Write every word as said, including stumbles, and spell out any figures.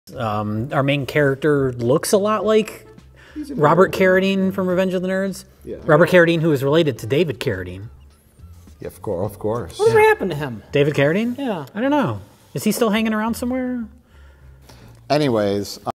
Um, our main character looks a lot like Robert Carradine from Revenge of the Nerds. Yeah. Robert Carradine, who is related to David Carradine. Yeah, of course. Of course. Whatever yeah. happened to him? David Carradine? Yeah. I don't know. Is he still hanging around somewhere? Anyways.